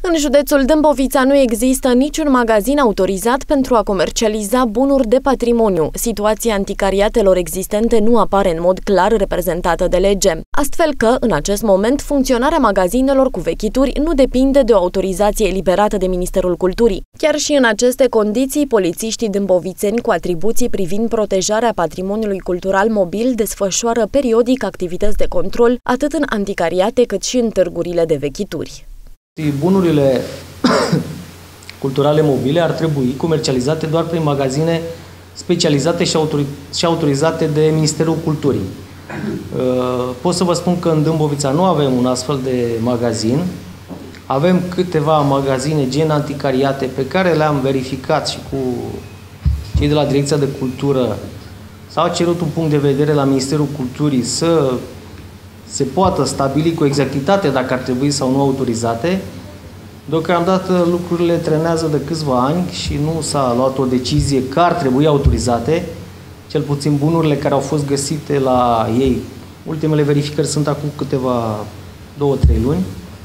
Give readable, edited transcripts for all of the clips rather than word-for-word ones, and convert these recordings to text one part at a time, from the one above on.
În județul Dâmbovița nu există niciun magazin autorizat pentru a comercializa bunuri de patrimoniu. Situația anticariatelor existente nu apare în mod clar reprezentată de lege. Astfel că, în acest moment, funcționarea magazinelor cu vechituri nu depinde de o autorizație eliberată de Ministerul Culturii. Chiar și în aceste condiții, polițiștii dâmbovițeni cu atribuții privind protejarea patrimoniului cultural mobil desfășoară periodic activități de control, atât în anticariate cât și în târgurile de vechituri. Bunurile culturale mobile ar trebui comercializate doar prin magazine specializate și autorizate de Ministerul Culturii. Pot să vă spun că în Dâmbovița nu avem un astfel de magazin. Avem câteva magazine gen anticariate pe care le-am verificat și cu cei de la Direcția de Cultură. S-au cerut un punct de vedere la Ministerul Culturii să se poată stabili cu exactitate dacă ar trebui sau nu autorizate. Deocamdată lucrurile trenează de câțiva ani și nu s-a luat o decizie că ar trebui autorizate, cel puțin bunurile care au fost găsite la ei. Ultimele verificări sunt acum câteva 2-3 luni.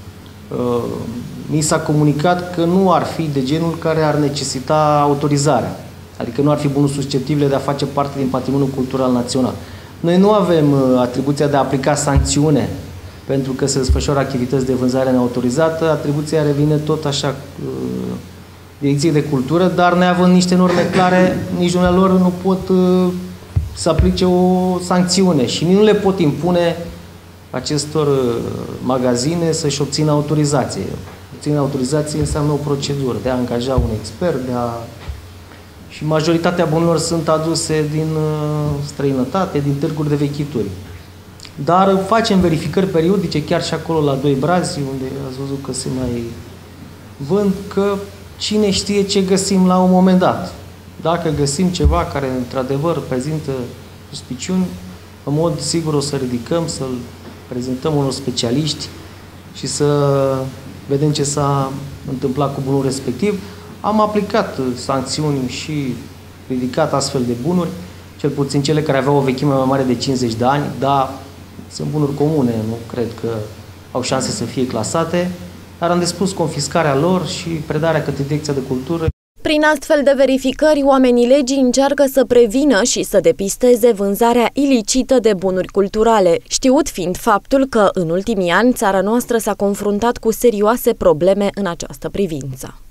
Mi s-a comunicat că nu ar fi de genul care ar necesita autorizarea, adică nu ar fi bunuri susceptibile de a face parte din patrimoniul cultural național. Noi nu avem atribuția de a aplica sancțiune pentru că se desfășoară activități de vânzare neautorizată. Atribuția revine tot așa Direcției de Cultură, dar neavând niște norme clare, nici dumnealor nu pot să aplice o sancțiune și nu le pot impune acestor magazine să-și obțină autorizație. Obținerea autorizației înseamnă o procedură de a angaja un expert, și majoritatea bunurilor sunt aduse din străinătate, din târguri de vechituri. Dar facem verificări periodice, chiar și acolo la Doi Brazi, unde ați văzut că se mai vând, că cine știe ce găsim la un moment dat. Dacă găsim ceva care într-adevăr prezintă suspiciuni, în mod sigur o să ridicăm, să-l prezentăm unor specialiști și să vedem ce s-a întâmplat cu bunul respectiv. Am aplicat sancțiuni și ridicat astfel de bunuri, cel puțin cele care aveau o vechime mai mare de 50 de ani, dar sunt bunuri comune, nu cred că au șanse să fie clasate, dar am dispus confiscarea lor și predarea către Direcția de Cultură. Prin astfel de verificări, oamenii legii încearcă să prevină și să depisteze vânzarea ilicită de bunuri culturale, știut fiind faptul că, în ultimii ani, țara noastră s-a confruntat cu serioase probleme în această privință.